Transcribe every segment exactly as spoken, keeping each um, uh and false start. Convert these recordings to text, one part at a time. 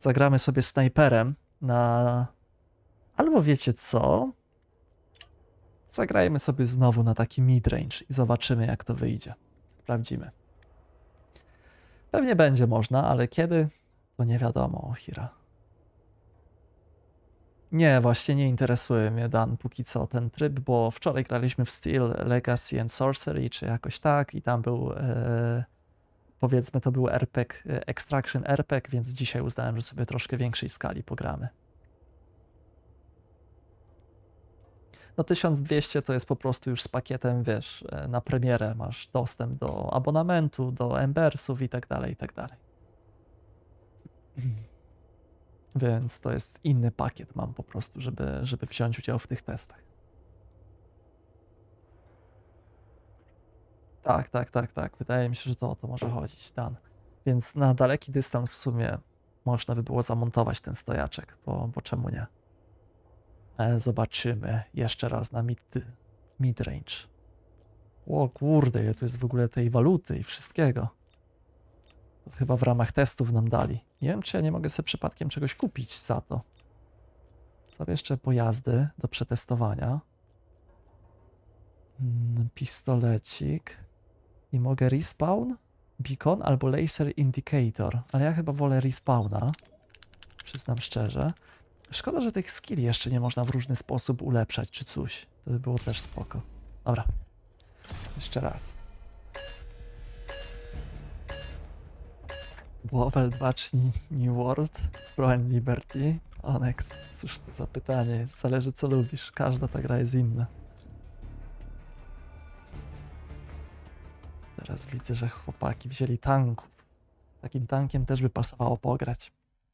Zagramy sobie snajperem na... Albo wiecie co? Zagrajmy sobie znowu na taki midrange i zobaczymy, jak to wyjdzie. Sprawdzimy. Pewnie będzie można, ale kiedy? To nie wiadomo, Hira. Nie, właśnie nie interesuje mnie, Dan, póki co ten tryb, bo wczoraj graliśmy w Steel, Legacy and Sorcery, czy jakoś tak, i tam był, e, powiedzmy, to był R P G, Extraction R P G, więc dzisiaj uznałem, że sobie troszkę większej skali pogramy. No tysiąc dwieście to jest po prostu już z pakietem, wiesz, na premierę masz dostęp do abonamentu, do Embersów i tak dalej, i tak dalej. Więc to jest inny pakiet mam po prostu, żeby, żeby wziąć udział w tych testach. Tak, tak, tak, tak. Wydaje mi się, że to o to może chodzić, Dan. Więc na daleki dystans w sumie można by było zamontować ten stojaczek, bo, bo czemu nie? E, zobaczymy jeszcze raz na mid, midrange. O kurde, ile tu jest w ogóle tej waluty i wszystkiego. To chyba w ramach testów nam dali. Nie wiem, czy ja nie mogę sobie przypadkiem czegoś kupić za to. Są jeszcze pojazdy do przetestowania. Hmm, pistolecik. I mogę respawn, beacon albo laser indicator. Ale ja chyba wolę respawna. Przyznam szczerze. Szkoda, że tych skilli jeszcze nie można w różny sposób ulepszać czy coś. To by było też spoko. Dobra. Jeszcze raz. Level dwa czy New World? Broń Liberty? Onyx. Cóż to za pytanie jest. Zależy co lubisz. Każda ta gra jest inna. Teraz widzę, że chłopaki wzięli tanków. Takim tankiem też by pasowało pograć.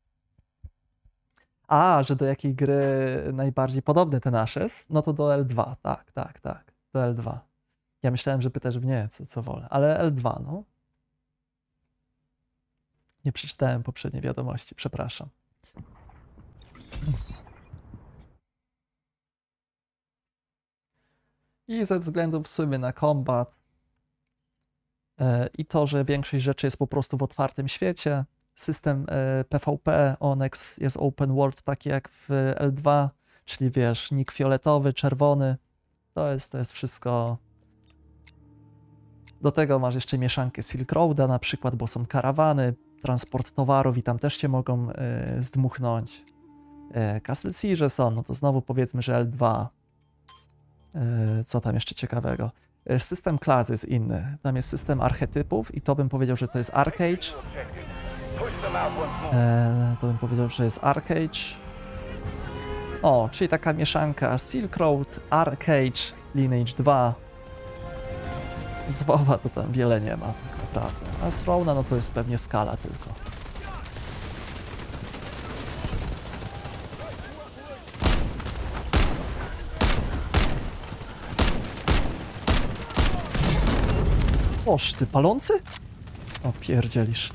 A, że do jakiej gry najbardziej podobny ten Ashes? No to do L dwa. Tak, tak, tak. Do L dwa. Ja myślałem, że pytasz mnie, co, co wolę. Ale L dwa, no. Nie przeczytałem poprzedniej wiadomości, przepraszam. I ze względu w sumie na kombat e, i to, że większość rzeczy jest po prostu w otwartym świecie, system e, P V P Onyx jest open world taki jak w L dwa, czyli wiesz, nick fioletowy, czerwony, to jest, to jest wszystko. Do tego masz jeszcze mieszankę Silk Roada na przykład, bo są karawany, transport towarów i tam też cię mogą e, zdmuchnąć. E, Castle Siege są, no to znowu powiedzmy, że L dwa. E, co tam jeszcze ciekawego? E, system klas jest inny. Tam jest system archetypów i to bym powiedział, że to jest Arcade. E, to bym powiedział, że jest Arcade. O, czyli taka mieszanka Silk Road, Arcade, Lineage dwa. Z WoWa to tam wiele nie ma, tak naprawdę. A z Throna no to jest pewnie skala tylko. Oż ty, palący? O, pierdzielisz.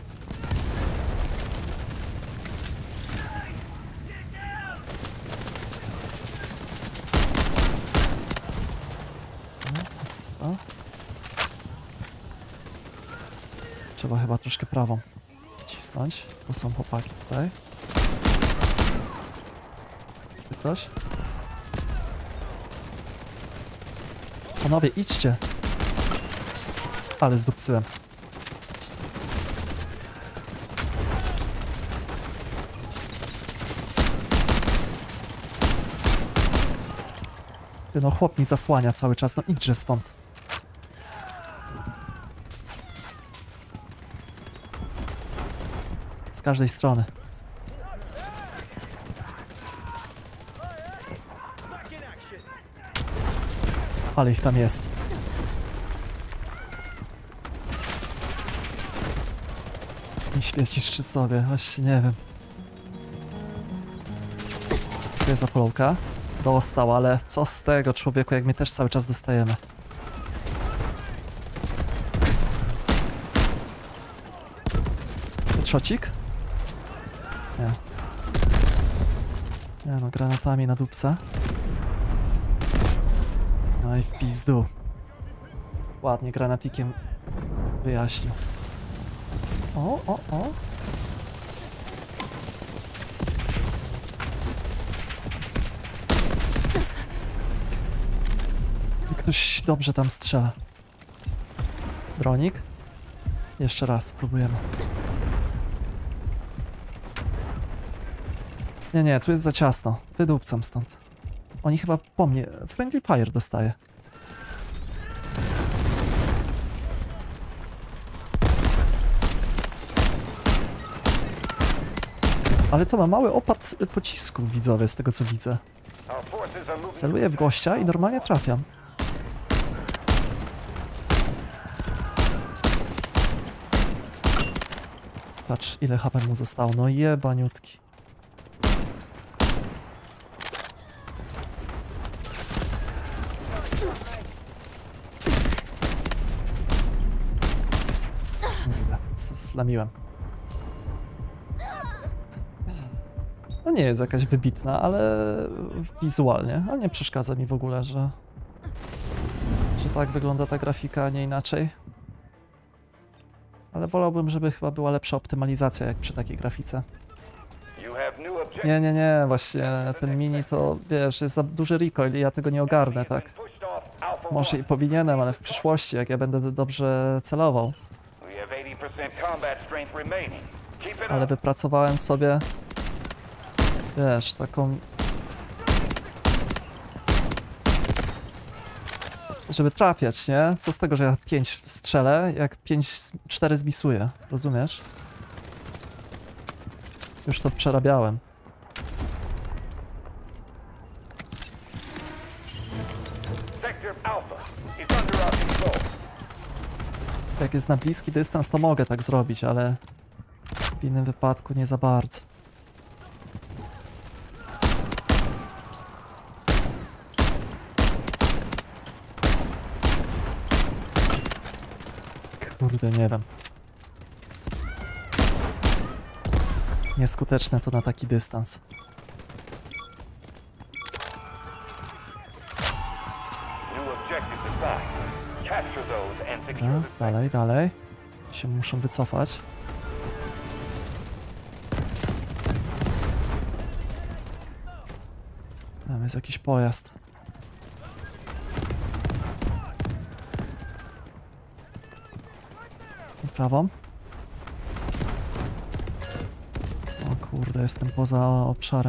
Asysta. Trzeba chyba troszkę prawą cisnąć, bo są chłopaki tutaj. Czy ktoś? Panowie, idźcie! Ale zdupcyłem. Ty no, chłop mi zasłania cały czas, no idźże stąd. Z każdej strony. Ale ich tam jest. Nie świecisz czy sobie, właśnie nie wiem. Tu jest zapolówka. Dostał, ale co z tego, człowieku, jak my też cały czas dostajemy. Trzocik? Nie. Nie no, granatami na dupce. No i w pizdu. Ładnie granatikiem wyjaśnił. O, o, o. ktoś dobrze tam strzela. Dronik? Jeszcze raz, spróbujemy. Nie, nie, tu jest za ciasno. Wydupcam stąd. Oni chyba po mnie... Friendly Fire dostaje. Ale to ma mały opad pocisków, widzowie, z tego co widzę. Celuję w gościa i normalnie trafiam. Patrz, ile H P mu zostało. No jebaniutki. Kurde, slamiłem. No nie jest jakaś wybitna, ale wizualnie, ale nie przeszkadza mi w ogóle, że, że tak wygląda ta grafika, a nie inaczej. Ale wolałbym, żeby chyba była lepsza optymalizacja jak przy takiej grafice. Nie, nie, nie, właśnie ten mini to, wiesz, jest za duży recoil i ja tego nie ogarnę, tak. Może i powinienem, ale w przyszłości, jak ja będę dobrze celował. Ale wypracowałem sobie, wiesz, taką... Żeby trafiać, nie? Co z tego, że ja pięć strzelę, jak pięć, cztery zmisuję, rozumiesz? Już to przerabiałem. Jak jest na bliski dystans, to mogę tak zrobić, ale w innym wypadku nie za bardzo. Kurde, nie wiem. Nieskuteczne to na taki dystans. Dobra, dalej, dalej. Się muszą wycofać. Tam jest jakiś pojazd. Prawą. O kurde, jestem poza obszarem.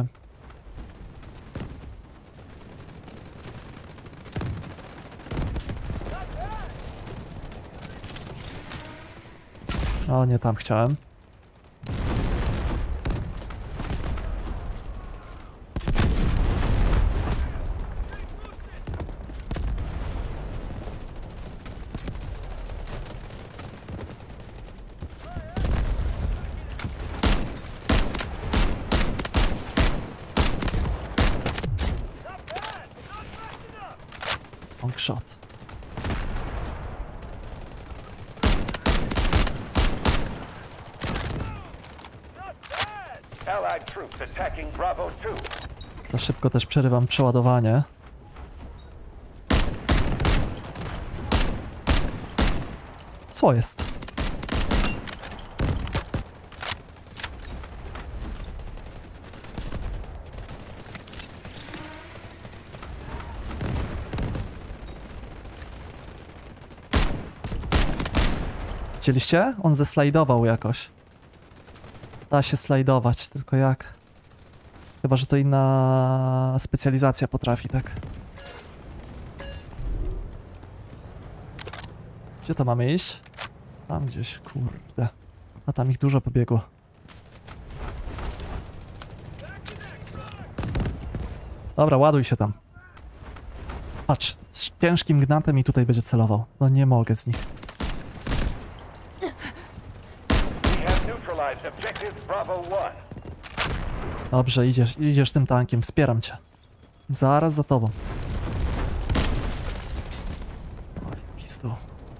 O, nie tam chciałem. Long shot. Za szybko też przerywam przeładowanie. Co jest? Widzieliście? On zeslajdował jakoś. Da się slajdować, tylko jak? Chyba, że to inna specjalizacja potrafi, tak? Gdzie to mamy iść? Tam gdzieś, kurde. A tam ich dużo pobiegło. Dobra, ładuj się tam. Patrz, z ciężkim gnatem i tutaj będzie celował. No nie mogę z nich. Dobrze, idziesz, idziesz tym tankiem, wspieram cię. Zaraz za tobą. Oj, w pizdu.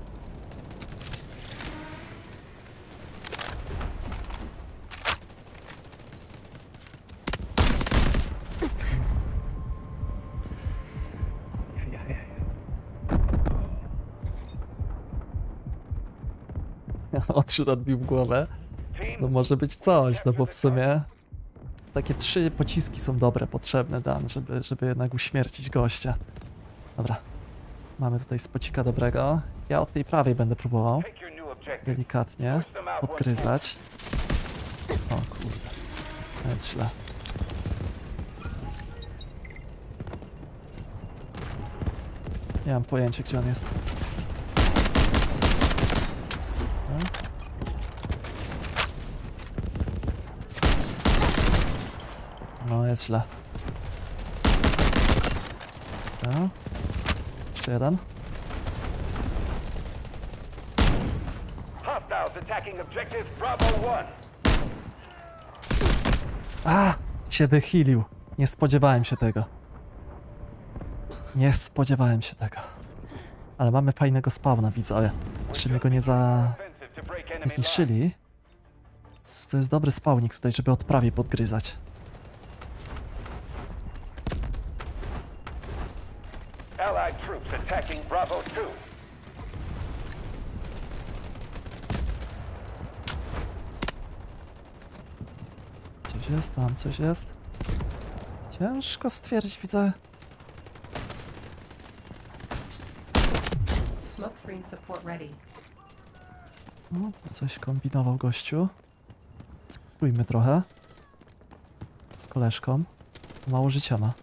Odrzut odbił głowę. No może być coś, no bo w sumie takie trzy pociski są dobre, potrzebne, Dan, żeby, żeby jednak uśmiercić gościa. Dobra. Mamy tutaj spocika dobrego. Ja od tej prawej będę próbował delikatnie podgryzać. O kurde, to jest źle. Nie mam pojęcia, gdzie on jest. No, jest źle. No. Jeszcze jeden. A! Cię wychylił. Nie spodziewałem się tego. Nie spodziewałem się tego. Ale mamy fajnego spawna, widzowie. Jeszcze mnie go nie za... nie zniszczyli. To jest dobry spawnik tutaj, żeby od prawej podgryzać. Allied troops attacking Bravo two. Coś jest tam, coś jest. Ciężko stwierdzić, widzę. Smokescreen support ready. No, tu coś kombinował gościu. Spróbujmy trochę. Z koleżką. Mało życia ma.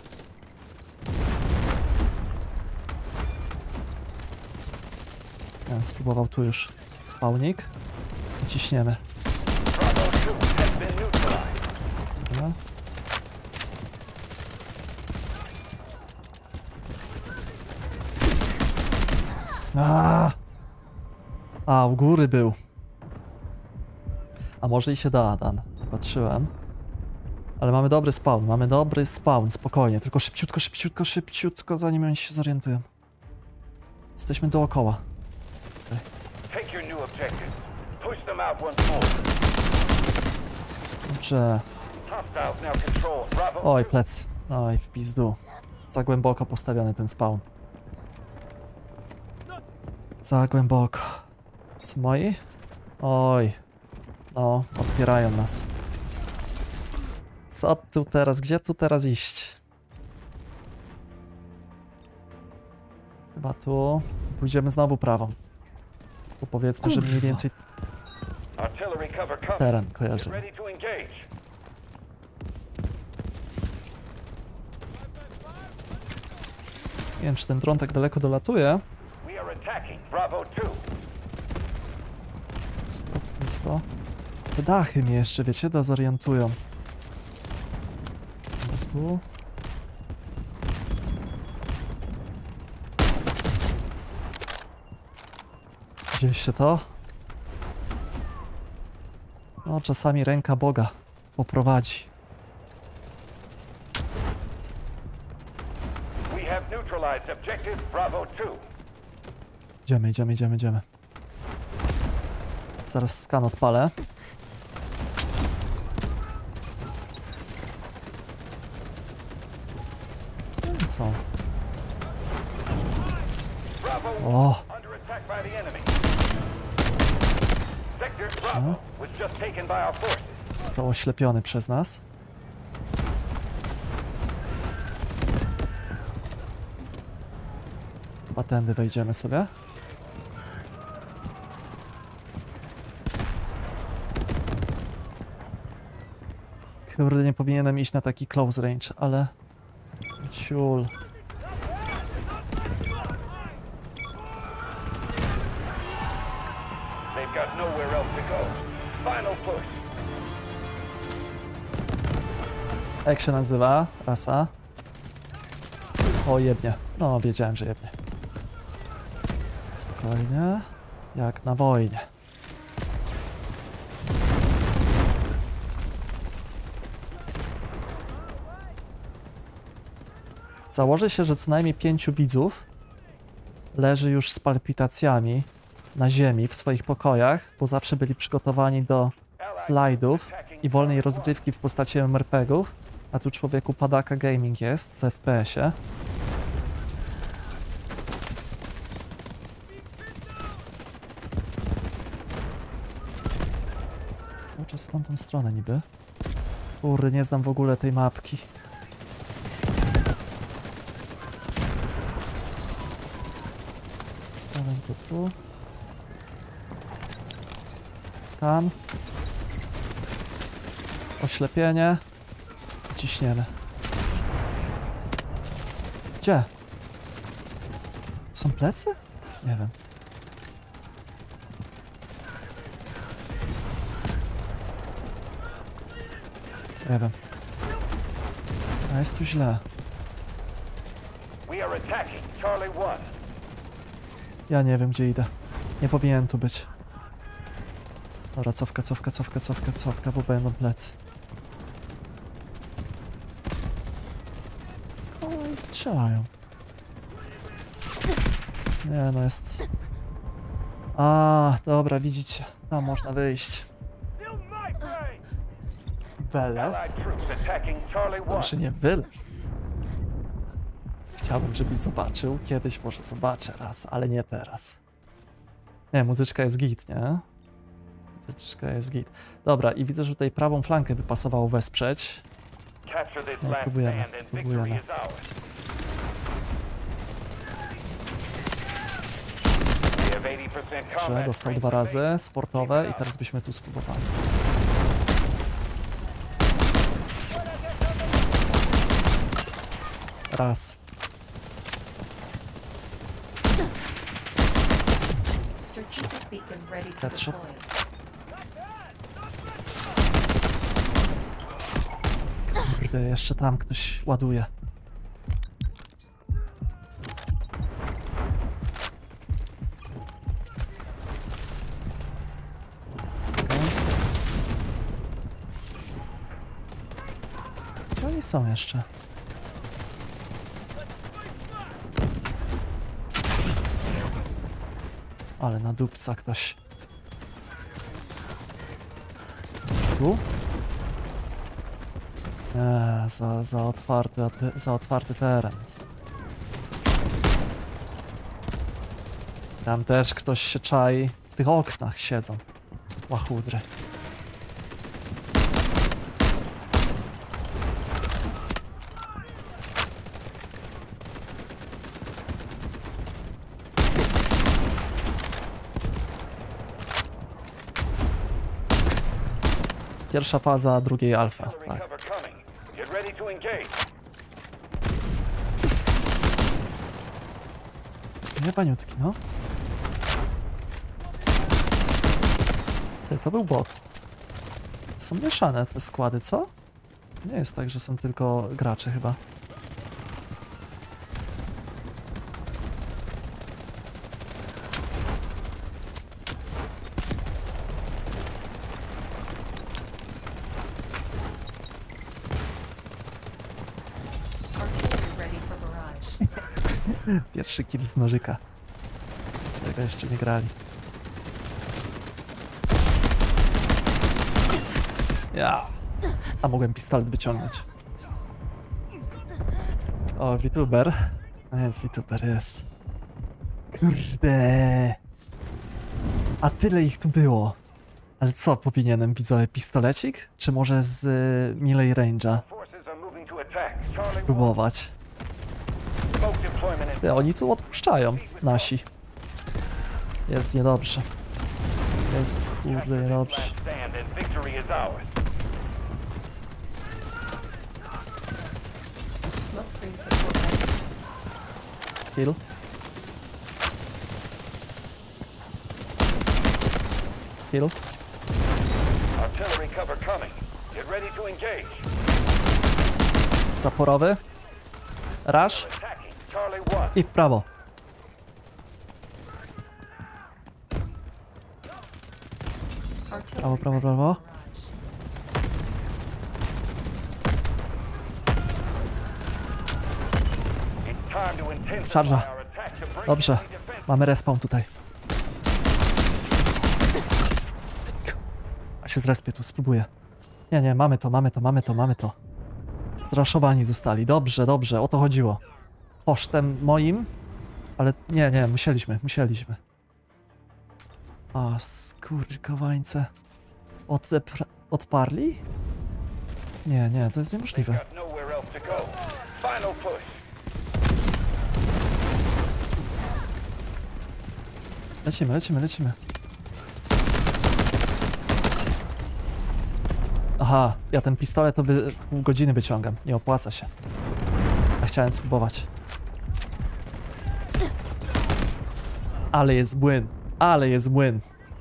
Ja bym spróbował tu już spawnik. I ciśniemy. Dobra. A, A, u góry był. A może i się da, Dan. Patrzyłem. Ale mamy dobry spawn, mamy dobry spawn, spokojnie. Tylko szybciutko, szybciutko, szybciutko, zanim oni się zorientują. Jesteśmy dookoła. Okay. Take your new objective. Push them out once more. Dobrze. Hostiles now control Bravo. Oj, plec. Oj, w pizdu. Za głęboko postawiony ten spawn. Za głęboko. Co moi? Oj. No, odpierają nas. Co tu teraz? Gdzie tu teraz iść? Chyba tu. Pójdziemy znowu prawą. Bo powiedzmy, że mniej więcej Artillery cover coming. teren Get kojarzy. ready to engage. Nie wiem, czy ten dron tak daleko dolatuje. We are attacking Bravo two. Pusto, pusto. Te dachy mnie jeszcze, wiecie, dezorientują. Znowu tu. Widzieliście to? No, czasami ręka Boga poprowadzi. We have neutralized objective Bravo two. Idziemy, idziemy, idziemy, idziemy. Zaraz skan odpalę. No i co? Bravo O! under attack by the enemy. Sector Bravo was just taken by our forces. Został oślepiony przez nas. Chyba tędy wejdziemy sobie. Kurde, nie powinienem iść na taki close range, ale... Ciul. They've got nowhere else to go. Final push. Jak się nazywa? Rasa? O, jebnie. No, wiedziałem, że jebnie. Spokojnie. Jak na wojnie. Założę się, że co najmniej pięciu widzów leży już z palpitacjami na ziemi w swoich pokojach, bo zawsze byli przygotowani do slajdów i wolnej rozgrywki w postaci M R P gów, a tu człowieku Padaka Gaming jest w F P S-ie. Cały czas w tamtą stronę niby. Kurde, nie znam w ogóle tej mapki. Dałem to tu. Skan. Oślepienie. Ciśniemy. Gdzie? Są plecy? Nie wiem. Nie wiem. A jest tu źle. We are attacking Charlie one. Ja nie wiem, gdzie idę. Nie powinienem tu być. Dobra, cofka, cofka, cofka, cofka, cofka, bo będą plecy. Skąd oni strzelają? Nie, no jest... A, dobra, widzicie. Tam można wyjść. Bele? Allied troops attacking Charlie one. Dobrze, nie wyle. Chciałbym, żebyś zobaczył. Kiedyś może zobaczę raz, ale nie teraz. Nie, muzyczka jest git, nie? Muzyczka jest git. Dobra, i widzę, że tutaj prawą flankę by pasowało wesprzeć. Capture this No, last próbujemy, stand and victory próbujemy. is ours. We have eighty percent Dobrze, combat dostał strength dwa razy, remaining. sportowe i teraz byśmy tu spróbowali. Raz. Strategic beacon ready to Headshot. deploy. Kurde, jeszcze tam ktoś ładuje. Gdzie oni są jeszcze? Ale na dupca ktoś. Tu? Nie, za, za, otwarty, za otwarty teren jest. Tam też ktoś się czai. W tych oknach siedzą. Łachudry. Pierwsza faza drugiej alfa. Artillery Tak. cover coming. Get ready to engage. Nie paniutki, no. Ty, to był bot. Są mieszane te składy, co? Nie jest tak, że są tylko gracze chyba. Artillery ready for barrage. Pierwszy kill z nożyka. Tego jeszcze nie grali. Ja. A mogłem pistolet wyciągnąć. O, VTuber. No jest, VTuber jest. Kurde. A tyle ich tu było. Ale co powinienem, widzowie, pistolecik? Czy może z y, melee range'a Forces are moving to attack Charlie one. spróbować? Smoke deployment in Ty, oni tu odpuszczają, nasi. Jest niedobrze. Jest kurde Capture this niedobrze. last stand and victory is ours. Smoke screen support ready. Kill. Kill. Artillery cover coming. Get ready to engage. Zaporowy. Rush. Attacking Charlie one. I w prawo. Artillery prawo, ready prawo. for barrage. It's time to intensify Szarża. our attack to break Dobrze. enemy defense. Mamy respawn tutaj. A się zrespię tu, spróbuję. Nie, nie, mamy to, mamy to, mamy to, mamy to. Zraszowani zostali. Dobrze, dobrze, o to chodziło. Kosztem moim. Ale nie, nie, musieliśmy, musieliśmy. A, skurkowańce. Odepra- odparli? Nie, nie, to jest niemożliwe. Got nowhere else to go. Final push. Lecimy, lecimy, lecimy. Aha, ja ten pistolet to wy... pół godziny wyciągam. Nie opłaca się. A chciałem spróbować. Ale jest młyn. Ale jest młyn.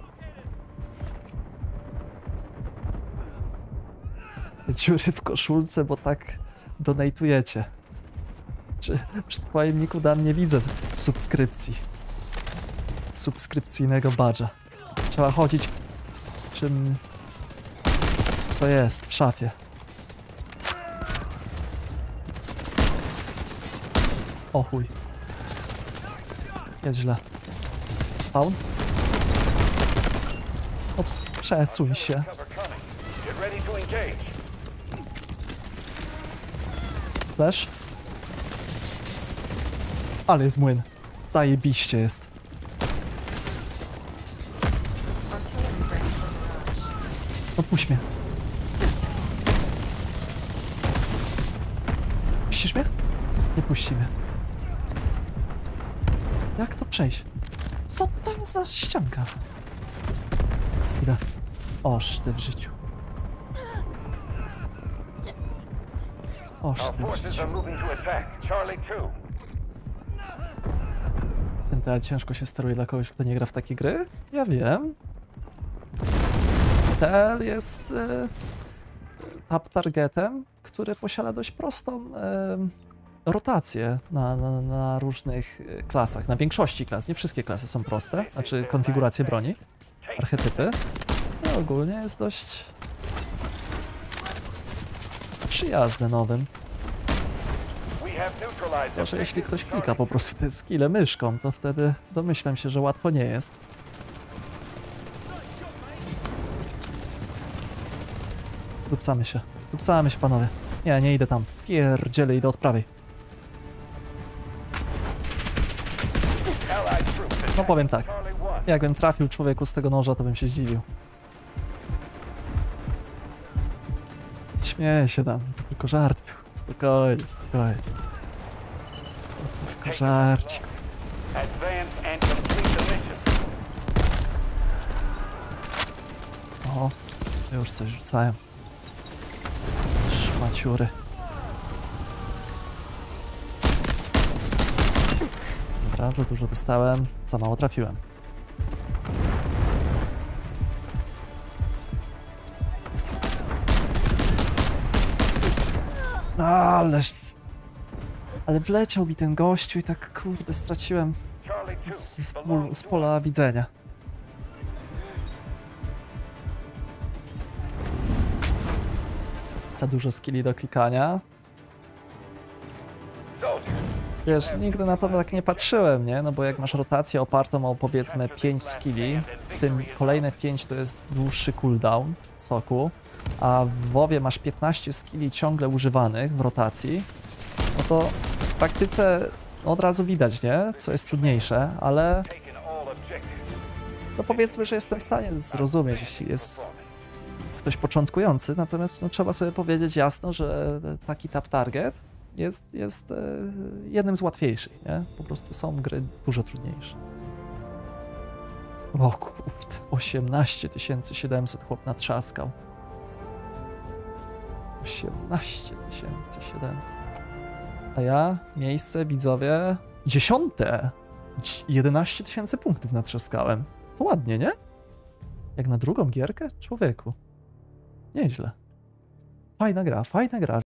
Dziury w koszulce, bo tak donatujecie. Czy przy twoim niku Dan nie widzę subskrypcji. Subskrypcyjnego badża. Trzeba chodzić w czym... co jest w szafie. O chuj. Jest źle. Spawn? O, przesuń się. Cover coming. Get ready to engage. Flash? Ale jest młyn. Zajebiście jest. Artillery ready for barrage. No puść mnie. Puścisz mnie? Nie puści mnie. Jak to przejść? Co to za ścianka? Idę. Oż ty w życiu. Oż Our ty w forces życiu. are moving to attack. Charlie two. Ten tel ciężko się steruje dla kogoś, kto nie gra w takie gry? Ja wiem. Tel jest e, tap targetem, który posiada dość prostą e, rotację na, na, na różnych e, klasach. Na większości klas, nie wszystkie klasy są proste, znaczy konfiguracje broni, archetypy. No, ogólnie jest dość przyjazne nowym. We have neutralized To, że jeśli ktoś objective klika po prostu te skille myszką, to wtedy domyślam się, że łatwo nie jest. Dupcamy się. Dupcamy się, panowie. Nie, nie idę tam. Pierdzielę, idę od prawej. Allied troops No powiem tak. Charlie one. Jakbym trafił człowieku z tego noża, to bym się zdziwił. Śmieję się tam. To tylko żart był. Spokojnie, spokojnie. To tylko żarcik. Advance and complete the mission. O, już coś rzucają. Szmaciury. Dobra, za dużo dostałem, za mało trafiłem. Ależ... Ale wleciał mi ten gościu i tak kurde straciłem Charlie two. z, z, the pól, lone z pola widzenia. Za dużo skilli do klikania. soldier. Wiesz, nigdy na to tak nie patrzyłem, nie? No bo jak masz rotację opartą o powiedzmy pięć skilli, w tym kolejne pięć to jest dłuższy cooldown soku, a w WoWie masz piętnaście skilli ciągle używanych w rotacji, no to w praktyce od razu widać, nie? Co jest trudniejsze, ale Taken all objectives. no powiedzmy, że jestem w stanie zrozumieć, jeśli jest ktoś początkujący, natomiast no, trzeba sobie powiedzieć jasno, że taki tap target jest, jest e, jednym z łatwiejszych, nie? Po prostu są gry dużo trudniejsze. O kurde, osiemnaście tysięcy siedemset chłop natrzaskał. osiemnaście tysięcy siedemset. A ja, miejsce, widzowie, dziesiąte. Dż- jedenaście tysięcy punktów natrzaskałem. To ładnie, nie? Jak na drugą gierkę? Człowieku. Nieźle. Fajna gra, fajna gra.